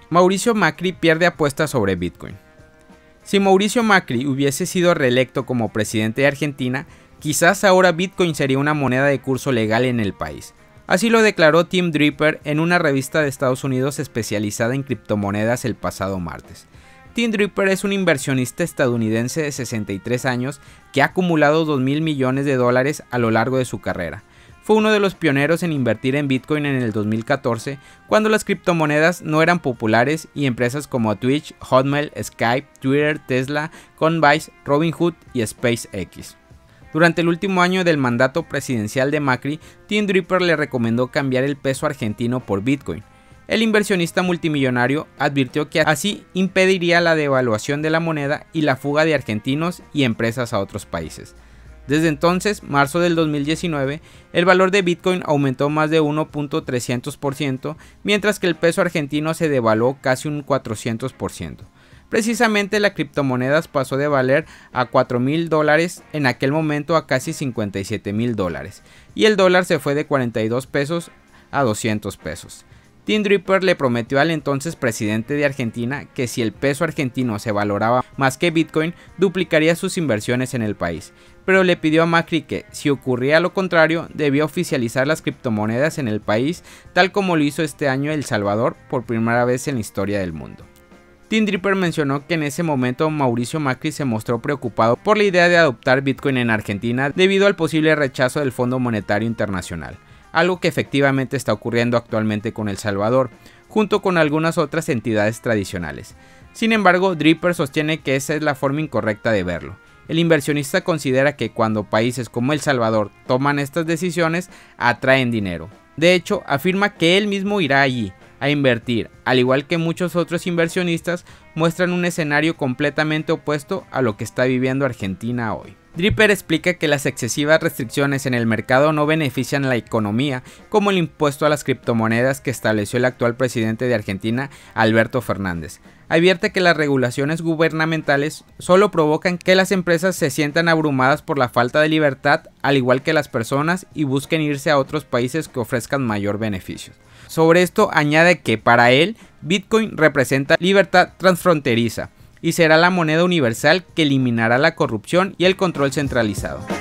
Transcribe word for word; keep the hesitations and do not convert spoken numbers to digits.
Mauricio Macri pierde apuestas sobre Bitcoin. Si Mauricio Macri hubiese sido reelecto como presidente de Argentina, quizás ahora Bitcoin sería una moneda de curso legal en el país. Así lo declaró Tim Draper en una revista de Estados Unidos especializada en criptomonedas el pasado martes. Tim Draper es un inversionista estadounidense de sesenta y tres años que ha acumulado dos mil millones de dólares a lo largo de su carrera. Fue uno de los pioneros en invertir en Bitcoin en el dos mil catorce, cuando las criptomonedas no eran populares y empresas como Twitch, Hotmail, Skype, Twitter, Tesla, Coinbase, Robinhood y SpaceX. Durante el último año del mandato presidencial de Macri, Tim Draper le recomendó cambiar el peso argentino por Bitcoin. El inversionista multimillonario advirtió que así impediría la devaluación de la moneda y la fuga de argentinos y empresas a otros países. Desde entonces, marzo del dos mil diecinueve, el valor de Bitcoin aumentó más de uno punto trescientos por ciento, mientras que el peso argentino se devaluó casi un cuatrocientos por ciento. Precisamente la criptomoneda pasó de valer a cuatro mil dólares en aquel momento a casi cincuenta y siete mil dólares, y el dólar se fue de cuarenta y dos pesos a doscientos pesos. Tim Draper le prometió al entonces presidente de Argentina que si el peso argentino se valoraba más que Bitcoin, duplicaría sus inversiones en el país, pero le pidió a Macri que, si ocurría lo contrario, debía oficializar las criptomonedas en el país, tal como lo hizo este año El Salvador por primera vez en la historia del mundo. Tim Draper mencionó que en ese momento Mauricio Macri se mostró preocupado por la idea de adoptar Bitcoin en Argentina debido al posible rechazo del Fondo Monetario Internacional, algo que efectivamente está ocurriendo actualmente con El Salvador, junto con algunas otras entidades tradicionales. Sin embargo, Draper sostiene que esa es la forma incorrecta de verlo. El inversionista considera que cuando países como El Salvador toman estas decisiones, atraen dinero. De hecho, afirma que él mismo irá allí a invertir, al igual que muchos otros inversionistas muestran un escenario completamente opuesto a lo que está viviendo Argentina hoy. Draper explica que las excesivas restricciones en el mercado no benefician a la economía, como el impuesto a las criptomonedas que estableció el actual presidente de Argentina, Alberto Fernández. Advierte que las regulaciones gubernamentales solo provocan que las empresas se sientan abrumadas por la falta de libertad, al igual que las personas, y busquen irse a otros países que ofrezcan mayor beneficio. Sobre esto añade que para él, Bitcoin representa libertad transfronteriza y será la moneda universal que eliminará la corrupción y el control centralizado.